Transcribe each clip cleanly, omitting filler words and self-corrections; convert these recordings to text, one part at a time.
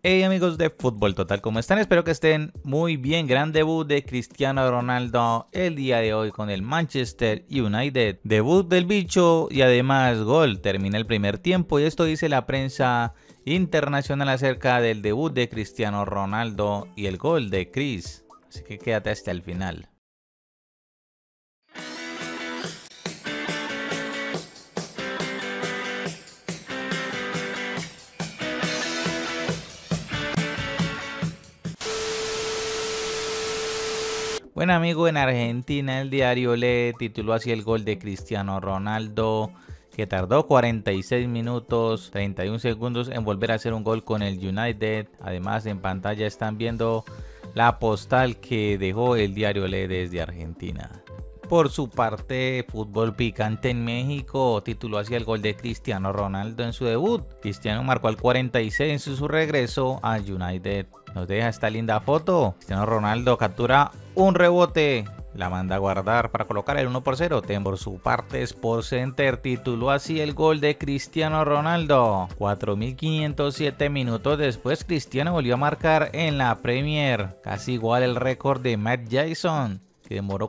Hey amigos de Fútbol Total, ¿cómo están? Espero que estén muy bien. Gran debut de Cristiano Ronaldo el día de hoy con el Manchester United. Debut del bicho y además gol. Termina el primer tiempo y esto dice la prensa internacional acerca del debut de Cristiano Ronaldo y el gol de Chris. Así que quédate hasta el final. Bueno amigo, en Argentina el diario Le tituló así el gol de Cristiano Ronaldo, que tardó 46 minutos 31 segundos en volver a hacer un gol con el United. Además en pantalla están viendo la postal que dejó el diario Le desde Argentina. Por su parte, Fútbol Picante en México tituló así el gol de Cristiano Ronaldo en su debut. Cristiano marcó al 46 en su regreso al United. Nos deja esta linda foto. Cristiano Ronaldo captura un rebote, la manda a guardar para colocar el 1-0. Por su parte, Sports Center tituló así el gol de Cristiano Ronaldo. 4.507 minutos después, Cristiano volvió a marcar en la Premier, casi igual el récord de Matt Jason, que demoró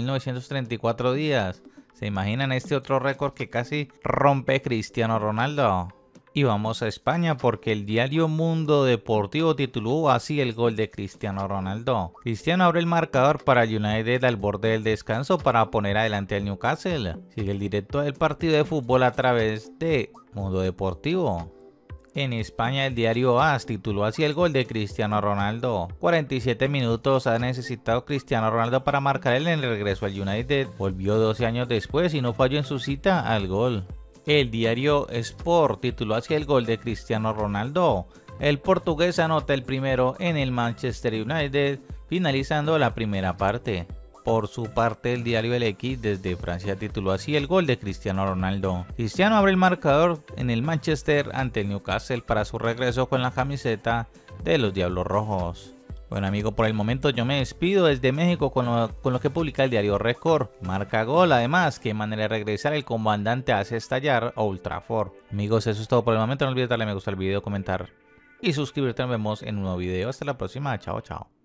4.934 días. ¿Se imaginan este otro récord que casi rompe Cristiano Ronaldo? Y vamos a España porque el diario Mundo Deportivo tituló así el gol de Cristiano Ronaldo. Cristiano abre el marcador para el United al borde del descanso para poner adelante al Newcastle. Sigue el directo del partido de fútbol a través de Mundo Deportivo. En España el diario AS tituló así el gol de Cristiano Ronaldo. 47 minutos ha necesitado Cristiano Ronaldo para marcar en el regreso al United. Volvió 12 años después y no falló en su cita al gol. El diario Sport tituló así el gol de Cristiano Ronaldo. El portugués anota el primero en el Manchester United, finalizando la primera parte. Por su parte, el diario El X desde Francia tituló así el gol de Cristiano Ronaldo. Cristiano abre el marcador en el Manchester ante el Newcastle para su regreso con la camiseta de los Diablos Rojos. Bueno amigo, por el momento yo me despido desde México con lo que publica el diario Record. Marca gol, además, qué manera de regresar, el comandante hace estallar a Old Trafford. Amigos, eso es todo por el momento, no olvides darle me gusta al video, comentar y suscribirte. Nos vemos en un nuevo video, hasta la próxima, chao chao.